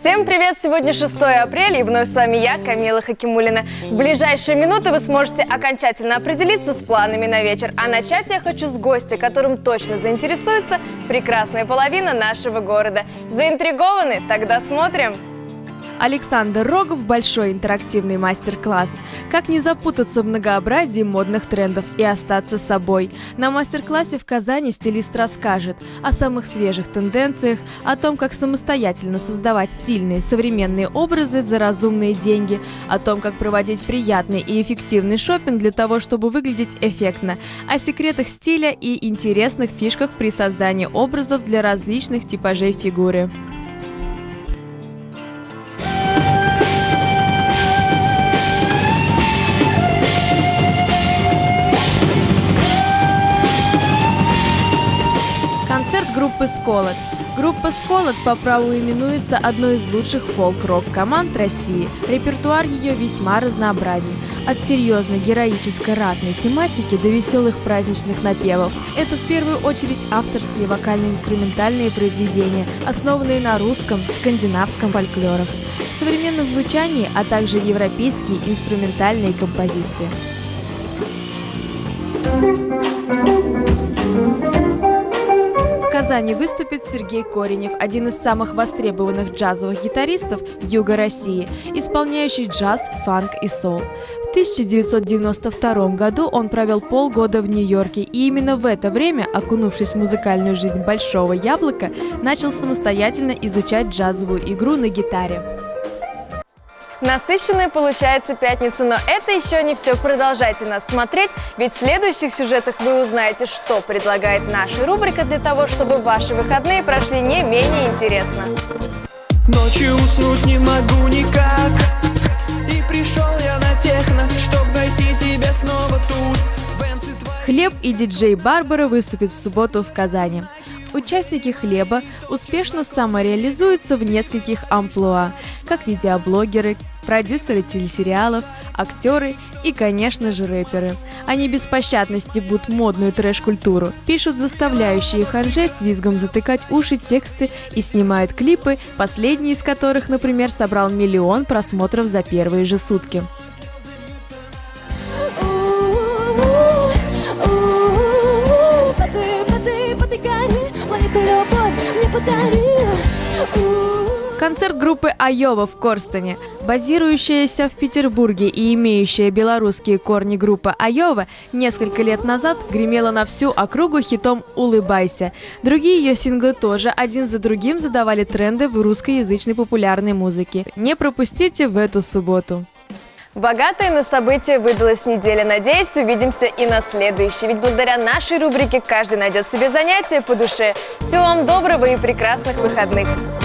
Всем привет! Сегодня 6 апреля и вновь с вами я, Камила Хакимуллина. В ближайшие минуты вы сможете окончательно определиться с планами на вечер. А начать я хочу с гостя, которым точно заинтересуется прекрасная половина нашего города. Заинтригованы? Тогда смотрим! Александр Рогов – большой интерактивный мастер-класс. Как не запутаться в многообразии модных трендов и остаться собой. На мастер-классе в Казани стилист расскажет о самых свежих тенденциях, о том, как самостоятельно создавать стильные современные образы за разумные деньги, о том, как проводить приятный и эффективный шопинг для того, чтобы выглядеть эффектно, о секретах стиля и интересных фишках при создании образов для различных типажей фигуры. Концерт группы «Сколот». Группа «Сколот» по праву именуется одной из лучших фолк-рок-команд России. Репертуар ее весьма разнообразен. От серьезной героической ратной тематики до веселых праздничных напевов. Это в первую очередь авторские вокально-инструментальные произведения, основанные на русском, скандинавском фольклорах, современном звучании, а также европейские инструментальные композиции. В Казани выступит Сергей Коренев, один из самых востребованных джазовых гитаристов Юга России, исполняющий джаз, фанк и соул. В 1992 году он провел полгода в Нью-Йорке, и именно в это время, окунувшись в музыкальную жизнь Большого Яблока, начал самостоятельно изучать джазовую игру на гитаре. Насыщенная получается пятница, но это еще не все. Продолжайте нас смотреть, ведь в следующих сюжетах вы узнаете, что предлагает наша рубрика для того, чтобы ваши выходные прошли не менее интересно. Ночью уснуть не могу никак, и пришел я на техно, чтоб найти тебя снова тут. Хлеб и диджей Барбара выступят в субботу в Казани. Участники «Хлеба» успешно самореализуются в нескольких амплуа, как видеоблогеры, продюсеры телесериалов, актеры и, конечно же, рэперы. Они беспощадно стебут модную трэш-культуру, пишут заставляющие ханжей с визгом затыкать уши тексты и снимают клипы, последний из которых, например, собрал 1 миллион просмотров за первые же сутки. Концерт группы «Айова» в Корстене. Базирующаяся в Петербурге и имеющая белорусские корни группа «Айова» несколько лет назад гремела на всю округу хитом «Улыбайся». Другие ее синглы тоже один за другим задавали тренды в русскоязычной популярной музыке. Не пропустите в эту субботу. Богатая на события выдалась неделя. Надеюсь, увидимся и на следующей. Ведь благодаря нашей рубрике каждый найдет себе занятие по душе. Всего вам доброго и прекрасных выходных.